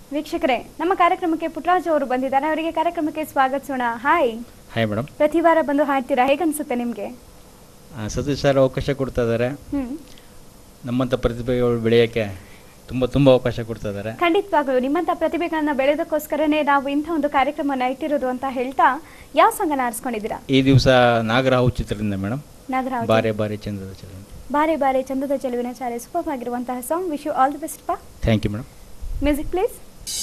ವೀಕ್ಷಕರೇ, ನಮ್ಮ ಕಾರ್ಯಕ್ರಮಕ್ಕೆ ಪುಟ್ಟರಾಜ್ ಅವರು ಬಂದಿದ್ದಾರೆ. ಅವರಿಗೆ ಕಾರ್ಯಕ್ರಮಕ್ಕೆ ಸ್ವಾಗತಿಸೋಣ. ಹಾಯ್. Hi madam. ಪ್ರತಿ ವಾರ ಬಂದು ಹಾಡ್ತೀರಾ, ಹೇಗನ್ಸುತ್ತೆ ನಿಮಗೆ? ಸತೀಶ್ ಸರ್ ಅವಕಾಶ ಕೊಡ್ತಾ ಇದ್ದಾರೆ. ನಮ್ಮಂಥ ಪ್ರತಿಭೆಗಳು ಬೆಳೆಯೋಕ್ಕೆ ತುಂಬ ಅವಕಾಶ ಕೊಡ್ತಾ ಇದ್ದಾರೆ. ಖಂಡಿತವಾಗ್ಲೂ ನಿಮ್ಮಂಥ ಪ್ರತಿಭೆಗಳನ್ನ ಬೆಳೆಯೋದಕ್ಕೋಸ್ಕರನೇ ನಾವು ಇಂಥ ಒಂದು ಕಾರ್ಯಕ್ರಮನ ಇಟ್ಟಿರೋದು ಅಂತ ಹೇಳ್ತಾ, ಯಾವ ಸಾಂಗನ್ನ ಆರಿಸ್ಕೊಂಡಿದ್ದೀರಾ ಈ ದಿವಸ? ನಾಗರಾವು ಚಿತ್ರದಿಂದ ಮೇಡಮ್. ನಾಗರಾವು. ಬಾರೆ ಬಾರೆ ಚಂದದ ಚೆಲುವೆ. ಬಾರೆ ಬಾರೆ ಚಂದದ ಚೆಲುವಿನ ಚಾರೆ ಸೂಪರ್ ಆಗಿರುವಂತಹ song. Wish you all the best ಪಾ. Thank you madam. Music please.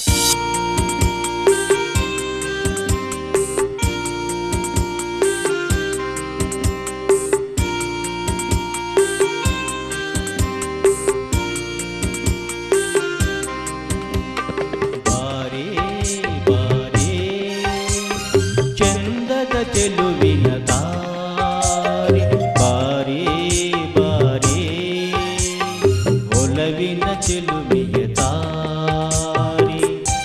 ಚೆಲುವಿನ ದಾರಿ ಬಾರಿ ಬಾರಿ ಒಲವಿನ ಚೆಲುವಿಯ ದಾರಿ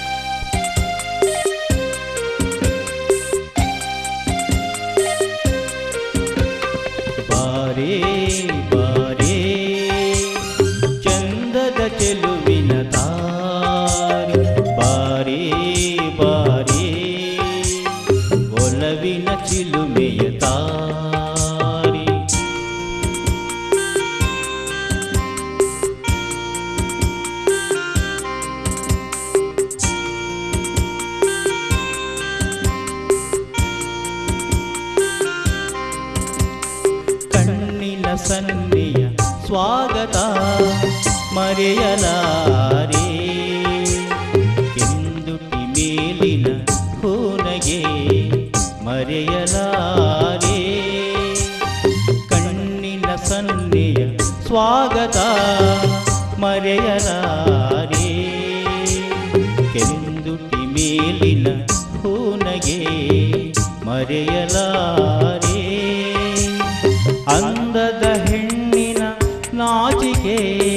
ಬಾರಿ ಬಾರಿ ಚಂದದ ಚೆಲುವಿನ ದಾರಿ ಬಾರಿ ಬಾರಿ ಒಲವಿನ ಚಿಲುಮೆಯ ತಾರಿ ಕಣ್ಣಿನ ಸನ್ನೆಯ ಸ್ವಾಗತ ಮರೆಯಲಾರೆ ಕೆಂದುಟಿ ಮೇಲಿನ ಹೂನಗೆ ಮರೆಯಲಾರೆ ಕಣ್ಣಿನ ಸನ್ನೆಯ ಸ್ವಾಗತ ಮರೆಯಲಾರೆ ಕೆಂದುಟಿ ಮೇಲಿನ ಹೂನಗೆ ಮರೆಯಲಾರೆ ಅಂದದ ಹೆಣ್ಣಿನ ನಾಚಿಕೆ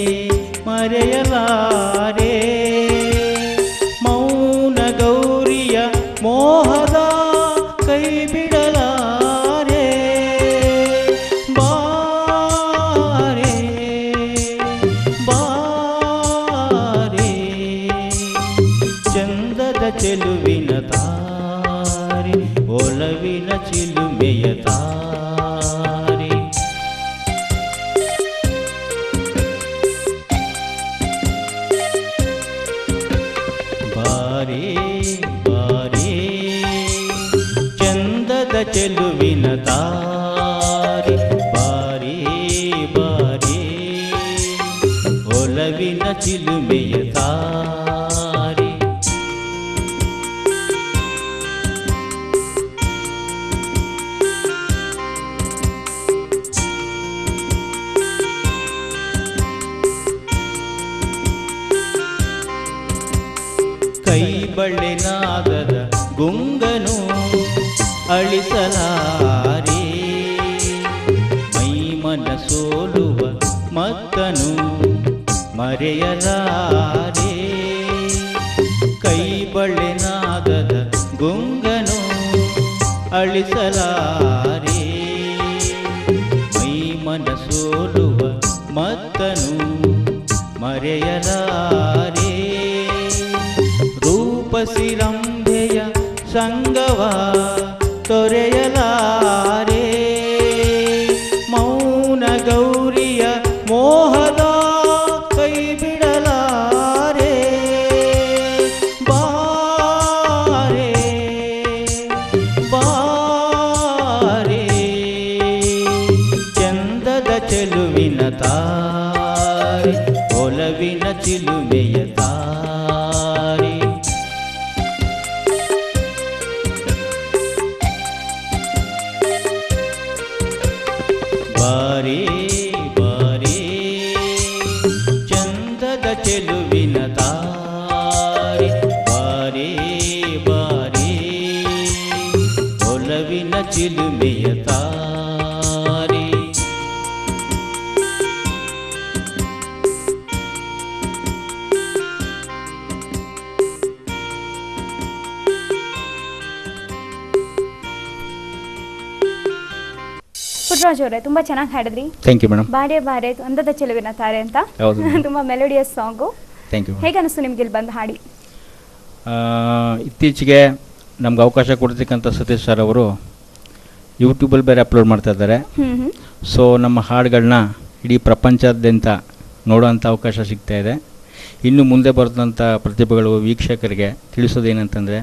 ಮರೆಯಲಾರೆ ಮೌನ ಗೌರಿಯ ಮೋಹದ ಕೈ ಬಿಡಲಾರೆ ಬಾರೆ ಬಾರೆ ಚಂದದ ಚೆಲುವಿನ ತಾರೆ ಒಲವಿನ ಚಿಲುಮೆಯ ತಾರೆ ಬಾರೆ ಬಾರೆ ಚಂದದ ಚೆಲುವಿನ ದಾರಿ ಬಾರಿ ಬಾರಿ ಒಲವಿನ ಚಿಲುಮೆಯ ದಾರಿ ಕೈ ಬಳ್ಳೆನಾದದ ಗುಂಗನು ಅಳಿಸಲಾರೆ ಮೈಮನ ಸೋಲುವ ಮತ್ತನು ಮರೆಯಲಾರೆ ಕೈ ಬಳ್ಳೆನಾದದ ಗುಂಗನು ಅಳಿಸಲಾರೆ ಮೈಮನ ಸೋಲುವ ಮತ್ತನು ಮರೆಯಲಾರೆ ರೂಪಸಿರಂಭೆಯ ಸಂಗವ ತೊರೆಯಲಾರೆ ಮೌನ ಗೌರಿಯ ಮೋಹದ ಕೈ ಬಿಡಲಾರೆ ಬಾರೆ ಬಾರೆ ಚಂದದ ಚೆಲುವಿನ ತಾರೆ ಒಲವಿನ ಚಿಲುಮೆಯ ತಾರೆ ಬಾರೆ ಬಾರೆ ಚಂದದ ಚೆಲುವಿನ ತಾರೆ ಬಾರೆ ಬಾರೆ ಒಲವಿನ ಚಿಲುಮೆಯ ತಾರೆ ಪುಟ್ಟರಾಜ್ ಅವರೇ, ತುಂಬಾ ಚೆನ್ನಾಗಿ ಹಾಡಿದ್ರಿ. Thank you madam. ಬಾರೆ ಬಾರೆ ಅಂದದ ಚೆಲುವಿನ ತಾರೆ ಅಂತ ತುಂಬಾ ಮೆಲೋಡಿಯಸ್ ಸಾಂಗು. Thank you. ಹೇಗೆ ಅನಿಸ್ತು ನಿಮ್ಗೆ ಇಲ್ಲಿ ಬಂದು ಹಾಡಿ? ಇತ್ತೀಚೆಗೆ ನಮ್ಗೆ ಅವಕಾಶ ಕೊಡ್ತಕ್ಕಂಥ ಸತೀಶ್ ಸರ್ ಅವರು ಯೂಟ್ಯೂಬಲ್ಲಿ ಬೇರೆ ಅಪ್ಲೋಡ್ ಮಾಡ್ತಾ ಇದ್ದಾರೆ. ಸೊ ನಮ್ಮ ಹಾಡುಗಳನ್ನ ಇಡೀ ಪ್ರಪಂಚಾದ್ಯಂತ ನೋಡೋವಂಥ ಅವಕಾಶ ಸಿಗ್ತಾಯಿದೆ. ಇನ್ನು ಮುಂದೆ ಬರೆದಂಥ ಪ್ರತಿಭೆಗಳು ವೀಕ್ಷಕರಿಗೆ ತಿಳಿಸೋದೇನಂತಂದರೆ,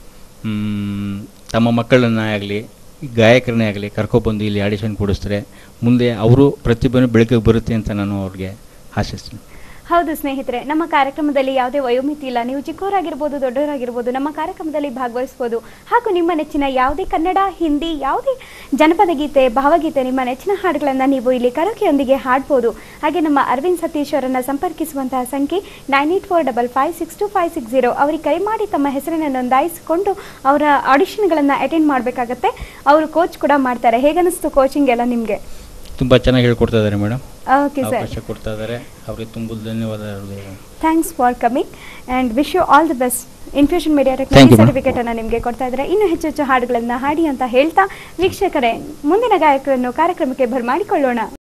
ತಮ್ಮ ಮಕ್ಕಳನ್ನೇ ಆಗಲಿ ಗಾಯಕರನ್ನೇ ಆಗಲಿ ಕರ್ಕೊಬಂದು ಇಲ್ಲಿ ಆಡಿಷನ್ ಕೊಡಿಸ್ತಾರೆ, ಮುಂದೆ ಅವರು ಪ್ರತಿಭೆನೂ ಬೆಳಕಿಗೆ ಬರುತ್ತೆ ಅಂತ ನಾನು ಅವ್ರಿಗೆ ಆಶಿಸ್ತೀನಿ. ಹೌದು ಸ್ನೇಹಿತರೆ, ನಮ್ಮ ಕಾರ್ಯಕ್ರಮದಲ್ಲಿ ಯಾವುದೇ ವಯೋಮಿತಿ ಇಲ್ಲ. ನೀವು ಚಿಕ್ಕವರಾಗಿರ್ಬೋದು, ದೊಡ್ಡವರಾಗಿರ್ಬೋದು, ನಮ್ಮ ಕಾರ್ಯಕ್ರಮದಲ್ಲಿ ಭಾಗವಹಿಸ್ಬೋದು. ಹಾಗೂ ನಿಮ್ಮ ನೆಚ್ಚಿನ ಯಾವುದೇ ಕನ್ನಡ, ಹಿಂದಿ, ಯಾವುದೇ ಜನಪದ ಗೀತೆ, ಭಾವಗೀತೆ, ನಿಮ್ಮ ನೆಚ್ಚಿನ ಹಾಡುಗಳನ್ನು ನೀವು ಇಲ್ಲಿ ಕರೋಕೆಯೊಂದಿಗೆ ಹಾಡ್ಬೋದು. ಹಾಗೆ ನಮ್ಮ ಅರವಿಂದ್ ಸತೀಶ್ ಅವರನ್ನು ಸಂಪರ್ಕಿಸುವಂತಹ ಸಂಖ್ಯೆ 9845562560. ಅವರಿಗೆ ಕರೆ ಮಾಡಿ ತಮ್ಮ ಹೆಸರನ್ನು ನೋಂದಾಯಿಸಿಕೊಂಡು ಅವರ ಆಡಿಷನ್ಗಳನ್ನು ಅಟೆಂಡ್ ಮಾಡಬೇಕಾಗತ್ತೆ. ಅವರು ಕೋಚ್ ಕೂಡ ಮಾಡ್ತಾರೆ. ಹೇಗನ್ನಿಸ್ತು ಕೋಚಿಂಗ್ ಎಲ್ಲ ನಿಮಗೆ? ತುಂಬ ಚೆನ್ನಾಗಿ ಹೇಳ್ಕೊಡ್ತಾ ಇದ್ದಾರೆ ಮೇಡಮ್. ಓಕೆ ಸರ್, ಅವಕಾಶ ಕೊಡ್ತಾ ಇದ್ದಾರೆ. ಅವರಿಗೆ ತುಂಬ ಧನ್ಯವಾದಗಳು. Thanks for coming and wish you all the best. Infusion media technology ಸರ್ಟಿಫಿಕೇಟನ್ನು ನಿಮಗೆ ಕೊಡ್ತಾ ಇದ್ದಾರೆ. ಇನ್ನೂ ಹೆಚ್ಚು ಹೆಚ್ಚು ಹಾಡುಗಳನ್ನು ಹಾಡಿ ಅಂತ ಹೇಳ್ತಾ, ವೀಕ್ಷಕರೇ ಮುಂದಿನ ಗಾಯಕರನ್ನು ಕಾರ್ಯಕ್ರಮಕ್ಕೆ ಬರಮಾಡಿಕೊಳ್ಳೋಣ.